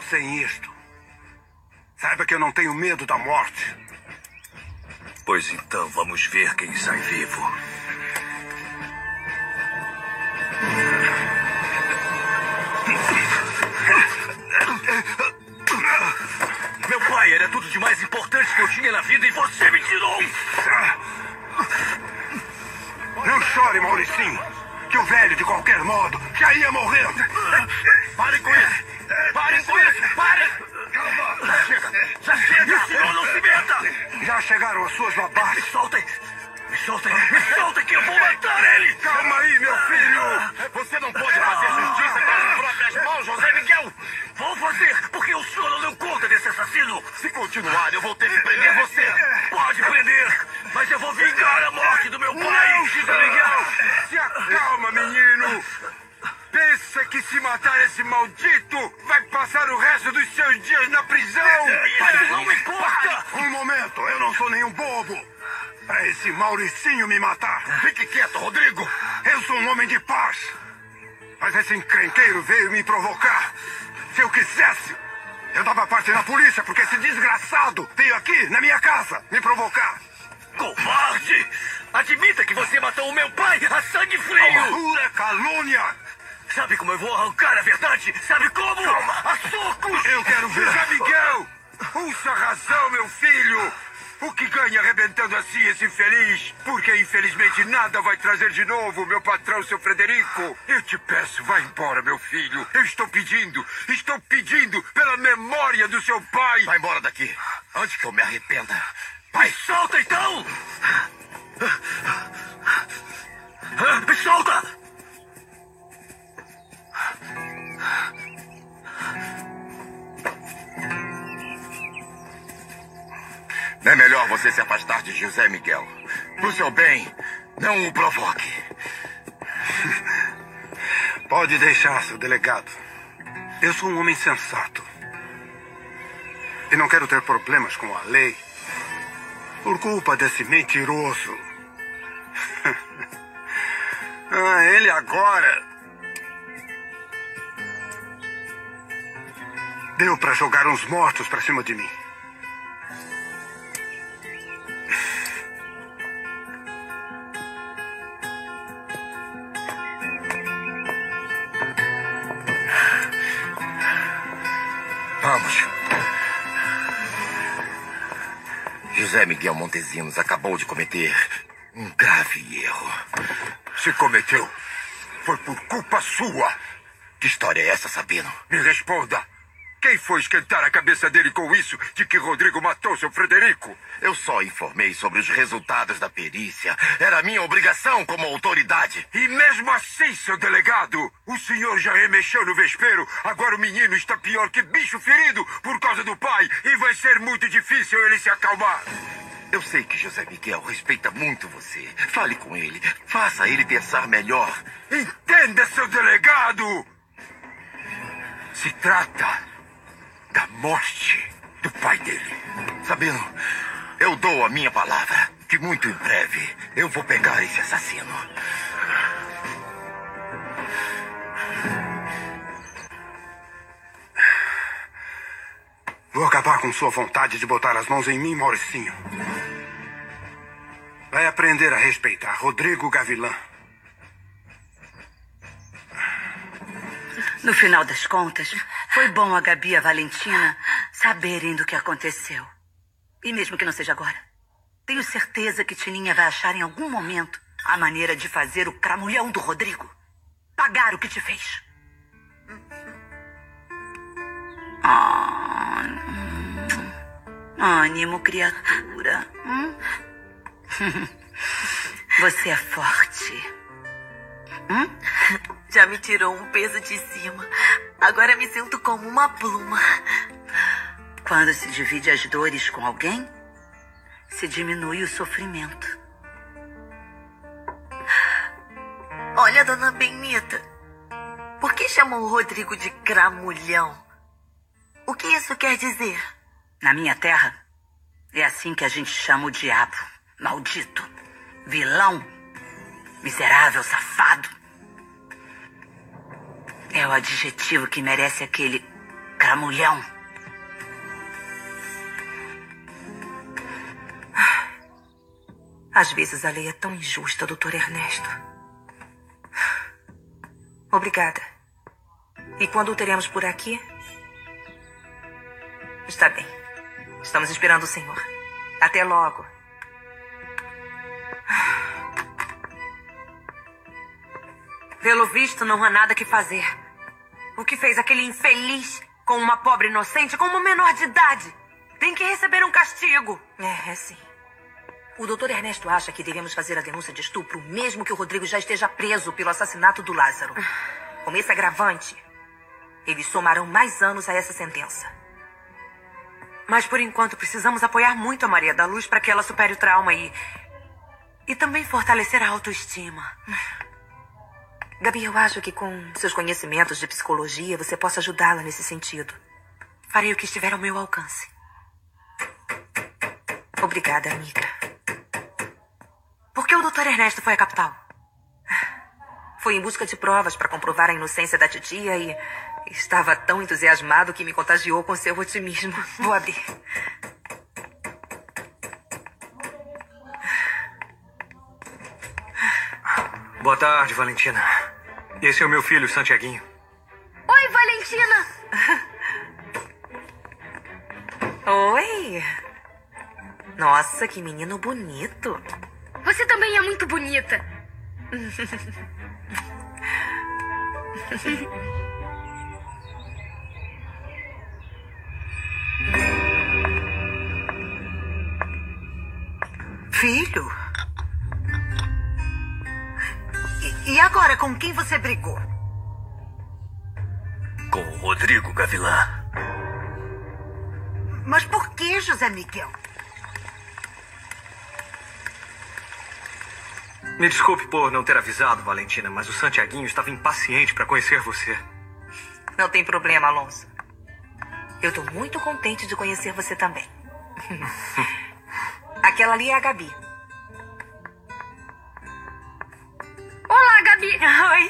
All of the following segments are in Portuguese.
sem isto. Saiba que eu não tenho medo da morte. Pois então vamos ver quem sai vivo. Meu pai era tudo de mais importante que eu tinha na vida e você me tirou! Não chore, Mauricinho, que o velho, de qualquer modo, já ia morrer. Parem com isso! Parem com isso! Parem! Já chega! Já chega! O senhor não se meta! Já chegaram as suas babás. Me soltem! Me soltem! Me soltem que eu vou matar ele! Calma aí, meu filho! Você não pode fazer justiça com as próprias mãos, José Miguel! Vou fazer, porque o senhor não deu conta desse assassino! Se continuar, eu vou ter que prender você! Pode prender! Mas eu vou vingar a morte do meu pai! Não, José Miguel! Se acalma, menino! Pensa que se matar esse maldito, vai passar o resto dos seus dias na prisão! Isso não importa! Um momento, eu não sou nenhum bobo! Pra esse Mauricinho me matar! Fique quieto, Rodrigo! Eu sou um homem de paz! Mas esse encrenqueiro veio me provocar! Se eu quisesse, eu dava parte na polícia, porque esse desgraçado veio aqui, na minha casa, me provocar! Covarde! Admita que você matou o meu pai a sangue frio! Pura calúnia! Sabe como eu vou arrancar a verdade? Sabe como? Calma. A socos! Eu quero ver! Zé Miguel! Usa a razão, meu filho! O que ganha arrebentando assim esse infeliz? Porque infelizmente nada vai trazer de novo, meu patrão, seu Frederico. Eu te peço, vá embora, meu filho. Eu estou pedindo pela memória do seu pai. Vai embora daqui, antes que eu me arrependa. Vai, solta então! Me solta! Não é melhor você se afastar de José Miguel. Pro seu bem, não o provoque. Pode deixar, seu delegado. Eu sou um homem sensato. E não quero ter problemas com a lei por culpa desse mentiroso. Ele agora deu pra jogar uns mortos pra cima de mim. Vamos. José Miguel Montesinos acabou de cometer um grave erro. Se cometeu, foi por culpa sua. Que história é essa, Sabino? Me responda. Quem foi esquentar a cabeça dele com isso de que Rodrigo matou seu Frederico? Eu só informei sobre os resultados da perícia. Era minha obrigação como autoridade. E mesmo assim, seu delegado, o senhor já remexeu no vespeiro. Agora o menino está pior que bicho ferido por causa do pai. E vai ser muito difícil ele se acalmar. Eu sei que José Miguel respeita muito você. Fale com ele. Faça ele pensar melhor. Entenda, seu delegado! Se trata da morte do pai dele. Sabino, eu dou a minha palavra que muito em breve eu vou pegar esse assassino. Vou acabar com sua vontade de botar as mãos em mim, Mauricinho. Vai aprender a respeitar Rodrigo Gavilã. No final das contas, foi bom a Gabi e a Valentina saberem do que aconteceu. E mesmo que não seja agora, tenho certeza que Tininha vai achar em algum momento a maneira de fazer o cramulhão do Rodrigo pagar o que te fez. Ânimo, criatura. Você é forte. Já me tirou um peso de cima. Agora me sinto como uma pluma. Quando se divide as dores com alguém, se diminui o sofrimento. Olha, dona Benita, por que chamou o Rodrigo de cramulhão? O que isso quer dizer? Na minha terra, é assim que a gente chama o diabo. Maldito, vilão, miserável, safado. É o adjetivo que merece aquele Cramulhão. Às vezes a lei é tão injusta, Dr. Ernesto. Obrigada. E quando o teremos por aqui? Está bem. Estamos esperando o senhor. Até logo. Pelo visto, não há nada que fazer. O que fez aquele infeliz com uma pobre inocente, com uma menor de idade? Tem que receber um castigo. É sim. O Dr. Ernesto acha que devemos fazer a denúncia de estupro, mesmo que o Rodrigo já esteja preso pelo assassinato do Lázaro. Com esse agravante, eles somarão mais anos a essa sentença. Mas, por enquanto, precisamos apoiar muito a Maria da Luz para que ela supere o trauma e também fortalecer a autoestima. Gabi, eu acho que com seus conhecimentos de psicologia, você possa ajudá-la nesse sentido. Farei o que estiver ao meu alcance. Obrigada, amiga. Por que o Dr. Ernesto foi à capital? Foi em busca de provas para comprovar a inocência da titia e estava tão entusiasmado que me contagiou com seu otimismo. Vou abrir. Boa tarde, Valentina. Esse é o meu filho, Santiaguinho. Oi, Valentina! Oi! Nossa, que menino bonito. Você também é muito bonita. Filho? E agora, com quem você brigou? Com o Rodrigo Gavilã. Mas por que, José Miguel? Me desculpe por não ter avisado, Valentina, mas o Santiaguinho estava impaciente para conhecer você. Não tem problema, Alonso. Eu tô muito contente de conhecer você também. Aquela ali é a Gabi. Olá, Gabi! Oi.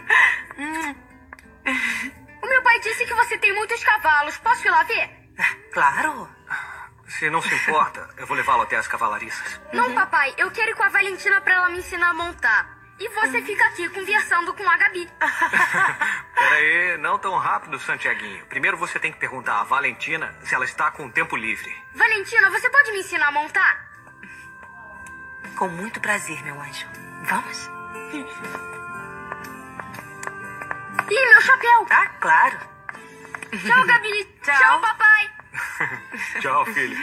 O meu pai disse que você tem muitos cavalos. Posso ir lá ver? Claro. Se não se importa, eu vou levá-lo até as cavalariças. Não, papai. Eu quero ir com a Valentina pra ela me ensinar a montar. E você fica aqui conversando com a Gabi. Peraí, não tão rápido, Santiaguinho. Primeiro você tem que perguntar à Valentina se ela está com tempo livre. Valentina, você pode me ensinar a montar? Com muito prazer, meu anjo. Vamos? Ih, meu chapéu! Ah, claro. Tchau, Gabi! Tchau. Tchau, papai! Tchau, filho.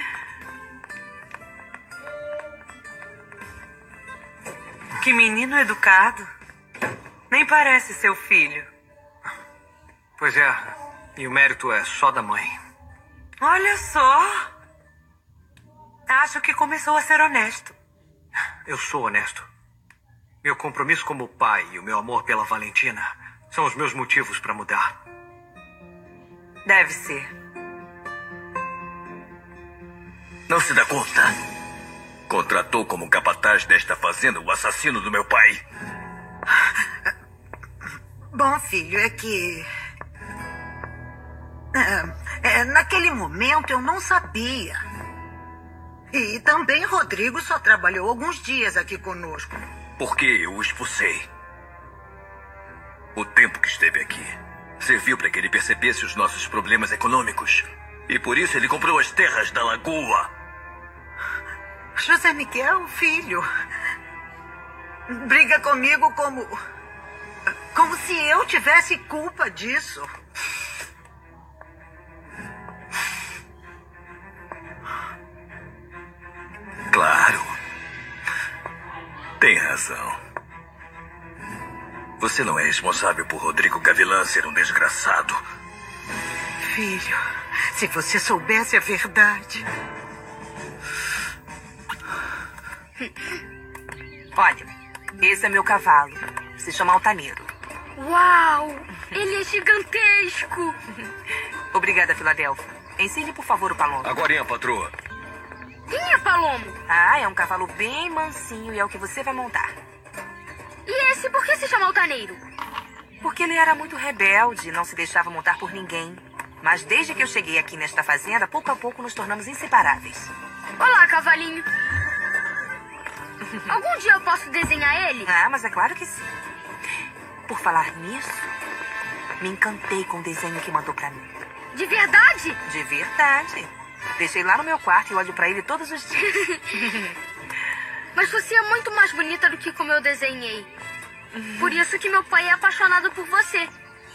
Que menino educado. Nem parece seu filho. Pois é, e o mérito é só da mãe. Olha só. Acho que começou a ser honesto. Eu sou honesto. Meu compromisso como pai e o meu amor pela Valentina são os meus motivos para mudar. Deve ser. Não se dá conta? Contratou como capataz desta fazenda o assassino do meu pai. Bom, filho, é que... naquele momento eu não sabia. E também Rodrigo só trabalhou alguns dias aqui conosco. Porque eu o expulsei. O tempo que esteve aqui serviu para que ele percebesse os nossos problemas econômicos. E por isso ele comprou as terras da lagoa. José Miguel, filho, briga comigo como se eu tivesse culpa disso. Claro. Tem razão. Você não é responsável por Rodrigo Gavilã ser um desgraçado. Filho, se você soubesse a verdade... Olha, esse é meu cavalo. Se chama Altaneiro. Uau! Ele é gigantesco! Obrigada, Filadélfia. Ensine, por favor, o Palomo. Agorinha, patroa. Quem é Palomo? Ah, é um cavalo bem mansinho e é o que você vai montar. E esse por que se chama Altaneiro? Porque ele era muito rebelde e não se deixava montar por ninguém. Mas desde que eu cheguei aqui nesta fazenda, pouco a pouco nos tornamos inseparáveis. Olá, cavalinho. Algum dia eu posso desenhar ele? Ah, mas é claro que sim. Por falar nisso, me encantei com o desenho que mandou pra mim. De verdade? De verdade. Deixei lá no meu quarto e olho pra ele todos os dias. Mas você é muito mais bonita do que como eu desenhei. Por isso que meu pai é apaixonado por você.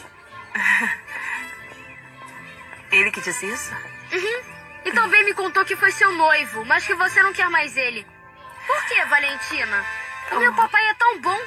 Ele que disse isso? Uhum. E também me contou que foi seu noivo, mas que você não quer mais ele. Por que, Valentina? O meu papai é tão bom.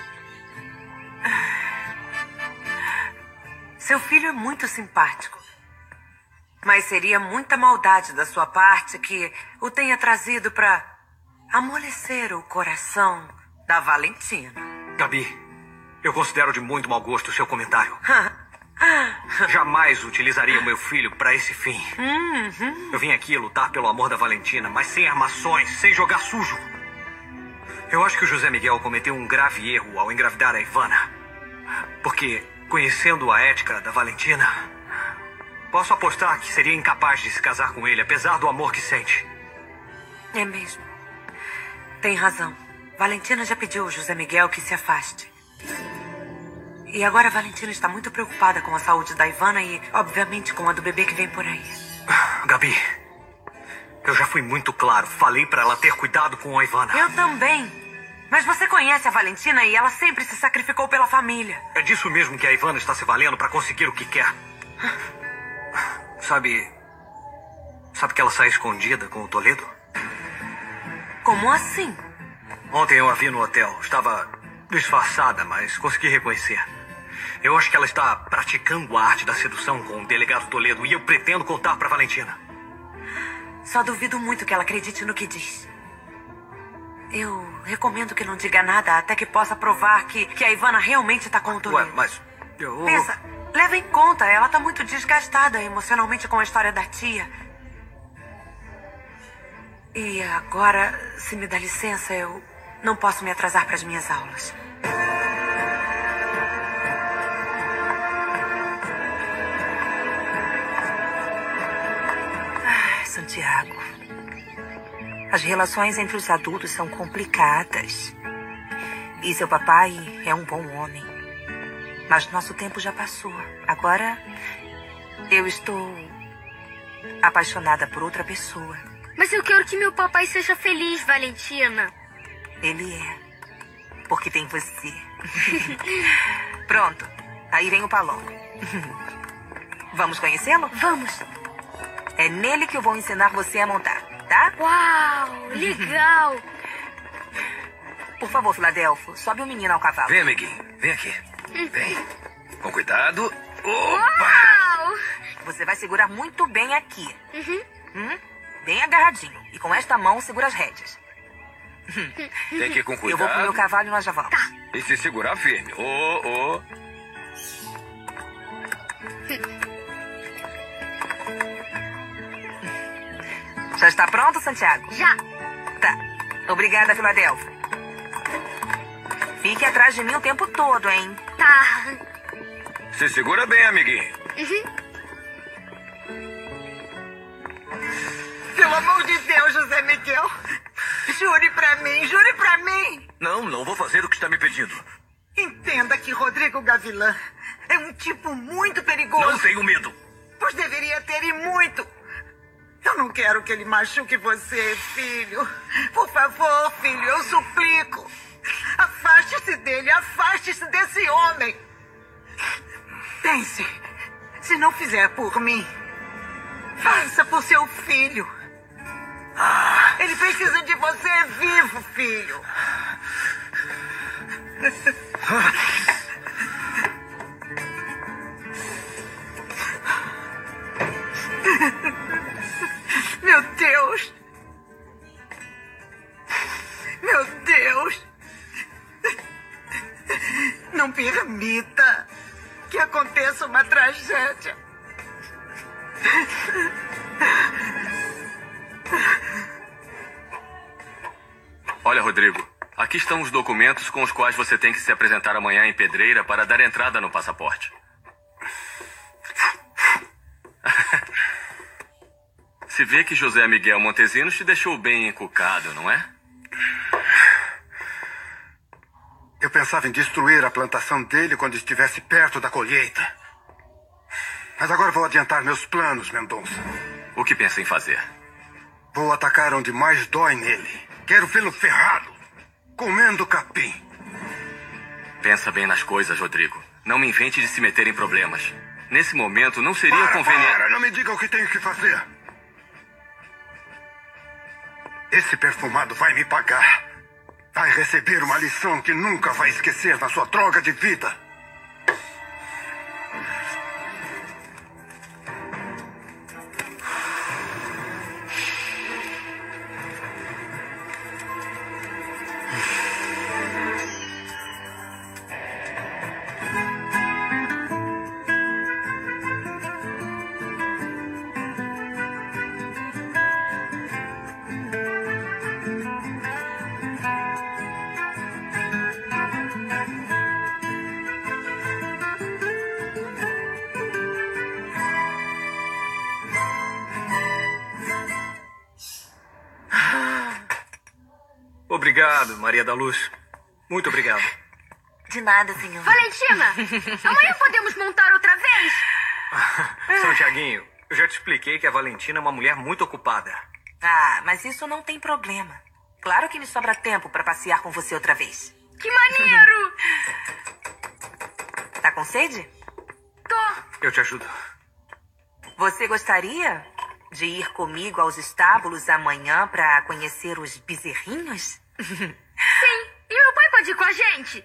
Seu filho é muito simpático. Mas seria muita maldade da sua parte que o tenha trazido pra amolecer o coração da Valentina. Gabi, eu considero de muito mau gosto o seu comentário. Jamais utilizaria o meu filho para esse fim. Eu vim aqui lutar pelo amor da Valentina, mas sem armações, sem jogar sujo. Eu acho que o José Miguel cometeu um grave erro ao engravidar a Ivana. Porque, conhecendo a ética da Valentina, posso apostar que seria incapaz de se casar com ele, apesar do amor que sente. É mesmo. Tem razão. Valentina já pediu ao José Miguel que se afaste. E agora a Valentina está muito preocupada com a saúde da Ivana e, obviamente, com a do bebê que vem por aí. Gabi, eu já fui muito claro. Falei para ela ter cuidado com a Ivana. Eu também. Mas você conhece a Valentina e ela sempre se sacrificou pela família. É disso mesmo que a Ivana está se valendo para conseguir o que quer. Sabe que ela saiu escondida com o Toledo? Como assim? Ontem eu a vi no hotel. Estava disfarçada, mas consegui reconhecer. Eu acho que ela está praticando a arte da sedução com o delegado Toledo e eu pretendo contar para Valentina. Só duvido muito que ela acredite no que diz. Eu recomendo que não diga nada até que possa provar que a Ivana realmente está com o Toledo. Ué, mas eu... Pensa, leva em conta, ela está muito desgastada emocionalmente com a história da tia. E agora, se me dá licença, eu não posso me atrasar para as minhas aulas. Santiago, as relações entre os adultos são complicadas. E seu papai é um bom homem. Mas nosso tempo já passou. Agora, eu estou apaixonada por outra pessoa. Mas eu quero que meu papai seja feliz, Valentina. Ele é. Porque tem você. Pronto. Aí vem o Paloma. Vamos conhecê-lo? Vamos. É nele que eu vou ensinar você a montar, tá? Uau, legal. Por favor, Filadelfo, sobe o menino ao cavalo. Vem, amiguinho. Vem aqui. Vem. Com cuidado. Opa! Uau! Você vai segurar muito bem aqui. Bem agarradinho. E com esta mão, segura as rédeas. Tem que ir com cuidado. Eu vou pro meu cavalo e nós já vamos. Tá. E se segurar firme. Já está pronto, Santiago? Já. Tá. Obrigada, Filadelfo. Fique atrás de mim o tempo todo, hein? Tá. Se segura bem, amiguinho. Pelo amor de Deus, José Miguel. Jure pra mim, jure pra mim. Não vou fazer o que está me pedindo. Entenda que Rodrigo Gavilã é um tipo muito perigoso. Não tenho medo. Pois deveria ter e muito. Eu não quero que ele machuque você, filho. Por favor, filho, eu suplico. Afaste-se dele, afaste-se desse homem. Pense, se não fizer por mim, faça por seu filho. Ele precisa de você vivo, filho. Meu Deus! Meu Deus! Não permita que aconteça uma tragédia. Olha, Rodrigo, aqui estão os documentos com os quais você tem que se apresentar amanhã em Pedreira para dar entrada no passaporte. Se vê que José Miguel Montesinos te deixou bem encucado, não é? Eu pensava em destruir a plantação dele quando estivesse perto da colheita. Mas agora vou adiantar meus planos, Mendonça. O que pensa em fazer? Vou atacar onde mais dói nele. Quero vê-lo ferrado, comendo capim. Pensa bem nas coisas, Rodrigo. Não me invente de se meter em problemas. Nesse momento, não seria conveniente... Para, não me diga o que tenho que fazer. Esse perfumado vai me pagar. Vai receber uma lição que nunca vai esquecer na sua droga de vida. Obrigado, Maria da Luz. Muito obrigado. De nada, senhor. Valentina, amanhã podemos montar outra vez? São Tiaguinho, eu já te expliquei que a Valentina é uma mulher muito ocupada. Ah, mas isso não tem problema. Claro que me sobra tempo para passear com você outra vez. Que maneiro! Tá com sede? Tô. Eu te ajudo. Você gostaria de ir comigo aos estábulos amanhã para conhecer os bezerrinhos? Sim. E meu pai pode ir com a gente?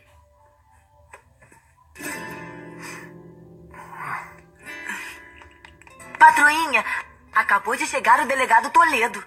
Patroinha, acabou de chegar o delegado Toledo.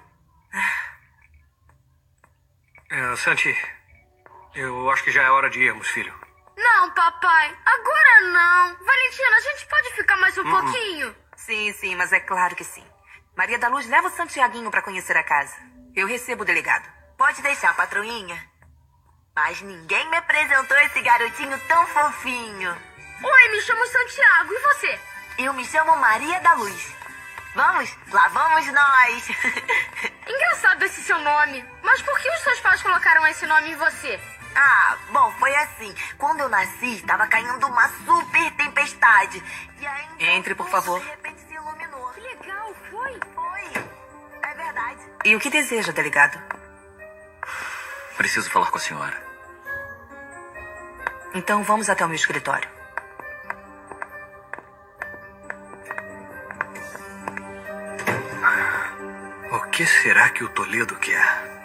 Santi, eu acho que já é hora de irmos, filho. Não, papai. Agora não. Valentina, a gente pode ficar mais um pouquinho? Sim, mas é claro que sim. Maria da Luz, leva o Santiaguinho para conhecer a casa. Eu recebo o delegado. Pode deixar, patroinha. Mas ninguém me apresentou esse garotinho tão fofinho. Oi, me chamo Santiago. E você? Eu me chamo Maria da Luz. Vamos, lá vamos nós. Engraçado esse seu nome. Mas por que os seus pais colocaram esse nome em você? Ah, bom, foi assim. Quando eu nasci, estava caindo uma super tempestade. E aí, então, Entre, por favor. De repente se iluminou. Que legal, foi? Foi. É verdade. E o que deseja, delegado? Preciso falar com a senhora. Então vamos até o meu escritório. O que será que o Toledo quer?